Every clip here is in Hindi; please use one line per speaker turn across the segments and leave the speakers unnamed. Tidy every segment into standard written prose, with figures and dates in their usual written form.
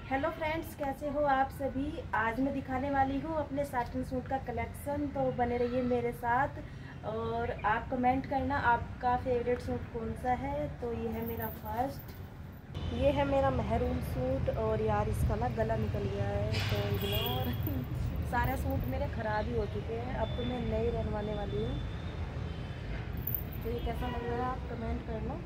हेलो फ्रेंड्स, कैसे हो आप सभी। आज मैं दिखाने वाली हूँ अपने साटन सूट का कलेक्शन, तो बने रहिए मेरे साथ। और आप कमेंट करना आपका फेवरेट सूट कौन सा है। तो ये है मेरा फर्स्ट, ये है मेरा महरून सूट। और यार इसका ना गला निकल गया है तो इग्नोर। सारे सूट मेरे ख़राब ही हो चुके हैं, अब तो मैं नई बनवाने वाली हूँ। तो ये कैसा लग रहा है आप कमेंट करना।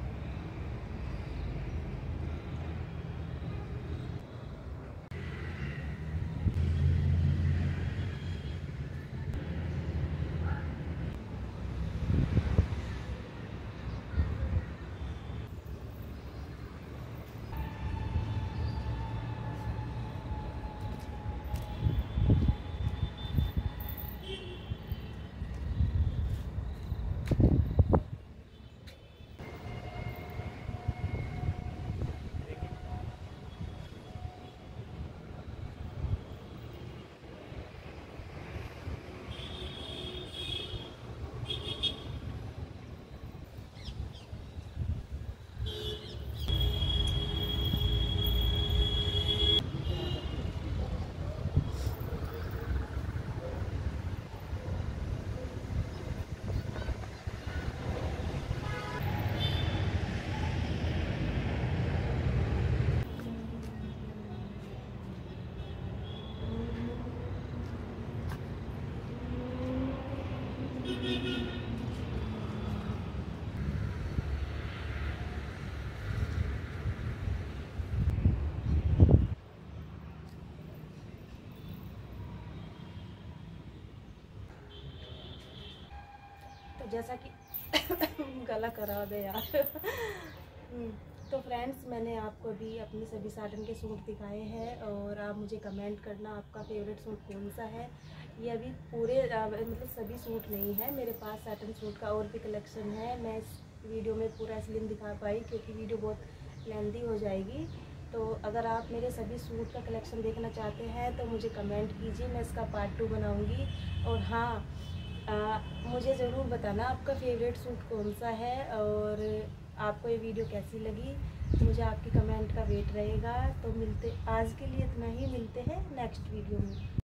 तो जैसा कि गला करा दे यार। तो फ्रेंड्स, मैंने आपको अभी अपने सभी साटन के सूट दिखाए हैं और आप मुझे कमेंट करना आपका फेवरेट सूट कौन सा है। ये अभी पूरे मतलब सभी सूट नहीं है मेरे पास, साटन सूट का और भी कलेक्शन है। मैं इस वीडियो में पूरा इसलिए नहीं दिखा पाई क्योंकि वीडियो बहुत लेंदी हो जाएगी। तो अगर आप मेरे सभी सूट का कलेक्शन देखना चाहते हैं तो मुझे कमेंट कीजिए, मैं इसका पार्ट 2 बनाऊँगी। और हाँ, मुझे ज़रूर बताना आपका फेवरेट सूट कौन सा है और आपको ये वीडियो कैसी लगी। मुझे आपकी कमेंट का वेट रहेगा। तो मिलते, आज के लिए इतना ही, मिलते हैं नेक्स्ट वीडियो में।